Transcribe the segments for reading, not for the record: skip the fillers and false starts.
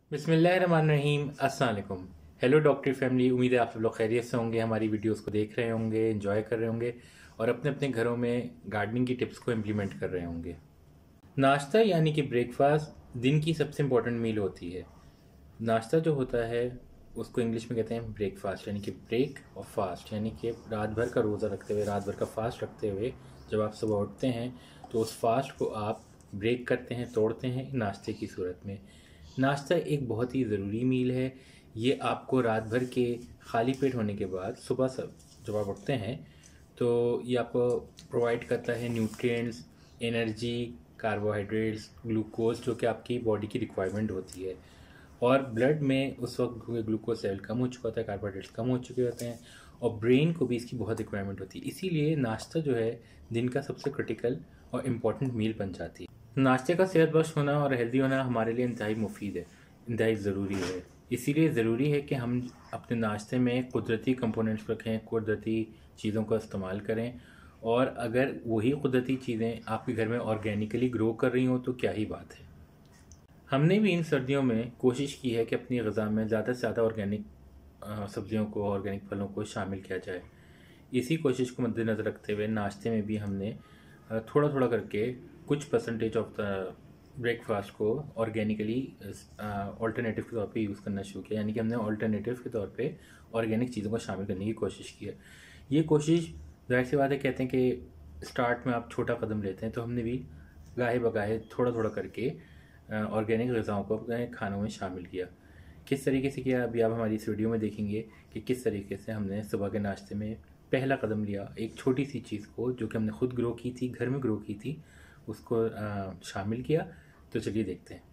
बिस्मिल्लाहिर्रहमानिर्रहीम। अस्सलाम वालेकुम। हेलो डॉक्टर फैमिली, उम्मीद है आप सब लोग खैरियत से होंगे, हमारी वीडियोस को देख रहे होंगे, एंजॉय कर रहे होंगे और अपने अपने घरों में गार्डनिंग की टिप्स को इम्प्लीमेंट कर रहे होंगे। नाश्ता यानी कि ब्रेकफास्ट दिन की सबसे इम्पोर्टेंट मील होती है। नाश्ता जो होता है उसको इंग्लिश में कहते हैं ब्रेकफास्ट, यानी कि ब्रेक और फास्ट, यानी कि रात भर का रोज़ा रखते हुए, रात भर का फास्ट रखते हुए जब आप सुबह उठते हैं तो उस फास्ट को आप ब्रेक करते हैं, तोड़ते हैं नाश्ते की सूरत में। नाश्ता एक बहुत ही ज़रूरी मील है। ये आपको रात भर के खाली पेट होने के बाद सुबह सब जब आप उठते हैं तो ये आपको प्रोवाइड करता है न्यूट्रिएंट्स, एनर्जी, कार्बोहाइड्रेट्स, ग्लूकोज, जो कि आपकी बॉडी की रिक्वायरमेंट होती है। और ब्लड में उस वक्त ग्लूकोज लेवल कम हो चुका होता है, कार्बोहाइड्रेट्स कम हो चुके होते हैं और ब्रेन को भी इसकी बहुत रिक्वायरमेंट होती है। इसीलिए नाश्ता जो है दिन का सबसे क्रिटिकल और इम्पॉर्टेंट मील बन जाती है। नाश्ते का सेहतबख्श होना और हेल्दी होना हमारे लिए इंतहाई मुफीद है, इंतहाई ज़रूरी है। इसीलिए ज़रूरी है कि हम अपने नाश्ते में कुदरती कंपोनेंट्स रखें, कुदरती चीज़ों का इस्तेमाल करें। और अगर वही कुदरती चीज़ें आपके घर में ऑर्गेनिकली ग्रो कर रही हों तो क्या ही बात है। हमने भी इन सर्दियों में कोशिश की है कि अपनी ग़िज़ा में ज़्यादा से ज़्यादा ऑर्गेनिक सब्जियों को, ऑर्गेनिक फलों को शामिल किया जाए। इसी कोशिश को मद्देनज़र रखते हुए नाश्ते में भी हमने थोड़ा थोड़ा करके कुछ परसेंटेज ऑफ द ब्रेकफास्ट को ऑर्गेनिकली ऑल्टरनेटिव के तौर पे यूज़ करना शुरू किया, यानी कि हमने ऑल्टरनेटिव के तौर पे ऑर्गेनिक चीज़ों को शामिल करने की कोशिश की है। ये कोशिश ज़ाहिर सी बात है, कहते हैं कि स्टार्ट में आप छोटा कदम लेते हैं, तो हमने भी गाहे बगाहे थोड़ा थोड़ा करके ऑर्गेनिक ग़िज़ाओं को अपने खानों में शामिल किया। किस तरीके से किया अभी आप हमारी इस वीडियो में देखेंगे कि किस तरीके से हमने सुबह के नाश्ते में पहला कदम लिया, एक छोटी सी चीज़ को जो कि हमने खुद ग्रो की थी, घर में ग्रो की थी, उसको शामिल किया। तो चलिए देखते हैं।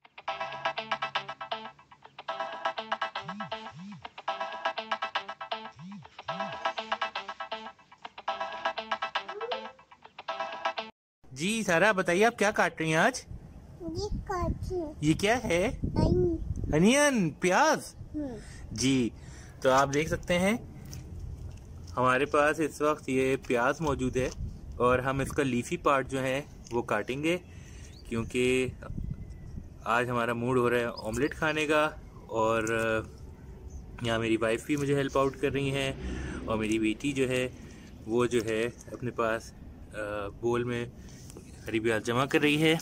जी सारा, बताइए आप क्या काट रही हैं आज? ये काटी है। ये क्या है? अनियन, प्याज। जी, तो आप देख सकते हैं हमारे पास इस वक्त ये प्याज मौजूद है और हम इसका लीफी पार्ट जो है वो काटेंगे, क्योंकि आज हमारा मूड हो रहा है ऑमलेट खाने का। और यहाँ मेरी वाइफ भी मुझे हेल्प आउट कर रही हैं और मेरी बेटी जो है वो जो है अपने पास बोल में हरी प्याज जमा कर रही है।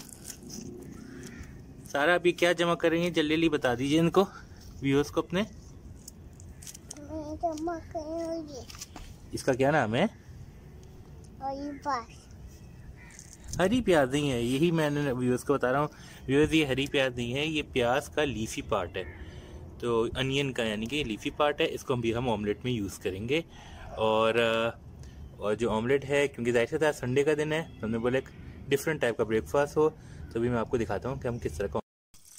सारा अभी क्या जमा कर रही है, जल्दी जल्दी बता दीजिए इनको, व्यूअर्स को अपने। जमा करेंगे। इसका क्या नाम है? हरी प्याज नहीं है, यही मैंने व्यूअर्स को बता रहा हूँ। व्यूअर्स, ये हरी प्याज नहीं है, ये प्याज का लीफी पार्ट है, तो अनियन का, यानी कि लीफी पार्ट है। इसको भी हम ऑमलेट में यूज़ करेंगे। और जो ऑमलेट है, क्योंकि जाहिर सी बात है संडे का दिन है, तो हमने बोला एक डिफरेंट टाइप का ब्रेकफास्ट हो, तो भी मैं आपको दिखाता हूँ कि हम किस तरह का।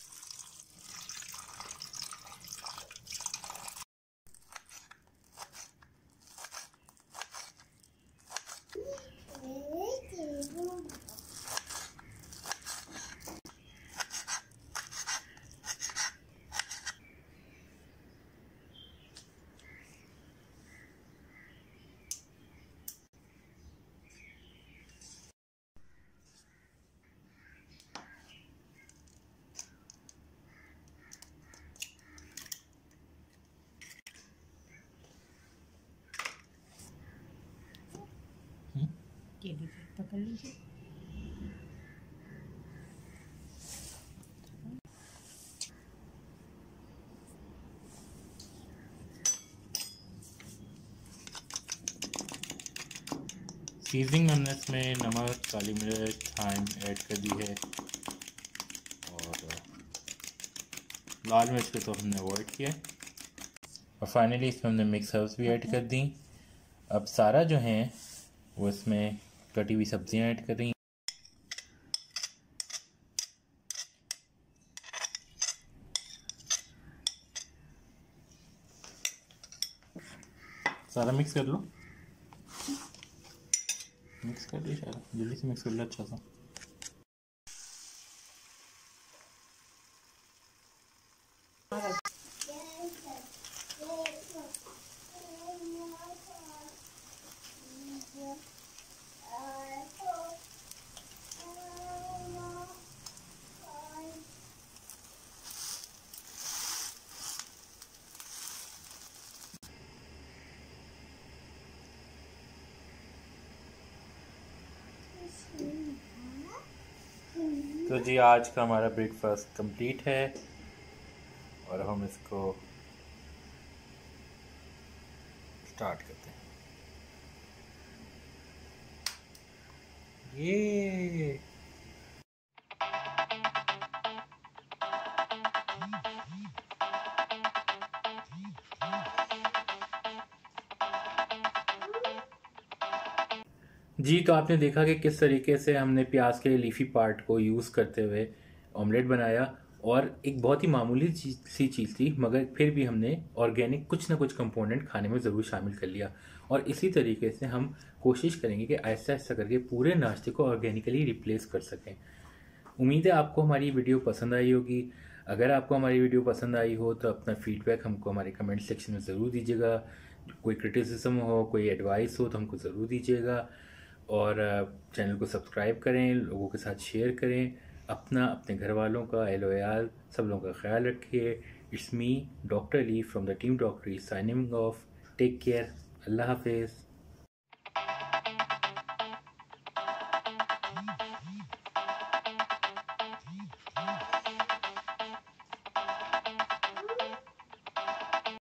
पकड़ लीजिए। सीजनिंग में हमने इसमें नमक, काली मिर्च, थाइम ऐड कर दी है और लाल मिर्च को तो हमने अवॉइड किया है। और फाइनली इसमें हमने मिक्स हर्ब्स भी ऐड कर दी। अब सारा जो है वो इसमें कटी हुई सब्जियां ऐड कर रही हैं। सारा मिक्स कर लो, मिक्स कर दिया सारा, जल्दी से मिक्स कर लो अच्छा सा। तो जी आज का हमारा ब्रेकफास्ट कंप्लीट है और हम इसको स्टार्ट करते हैं। ये जी, तो आपने देखा कि किस तरीके से हमने प्याज के लीफी पार्ट को यूज़ करते हुए ऑमलेट बनाया और एक बहुत ही मामूली सी चीज़ थी, मगर फिर भी हमने ऑर्गेनिक कुछ ना कुछ कंपोनेंट खाने में ज़रूर शामिल कर लिया। और इसी तरीके से हम कोशिश करेंगे कि आहिस्ता आहिस्ता करके पूरे नाश्ते को ऑर्गेनिकली रिप्लेस कर सकें। उम्मीद है आपको हमारी वीडियो पसंद आई होगी। अगर आपको हमारी वीडियो पसंद आई हो तो अपना फीडबैक हमको हमारे कमेंट सेक्शन में ज़रूर दीजिएगा। कोई क्रिटिसिज्म हो, कोई एडवाइस हो तो हमको ज़रूर दीजिएगा। और चैनल को सब्सक्राइब करें, लोगों के साथ शेयर करें। अपना, अपने घर वालों का, अहलो अयाल सब लोगों का ख्याल रखिए। It's me doctor Ali from the team डॉक्टरी साइनिंग ऑफ। Take care. अल्लाह हाफिज़।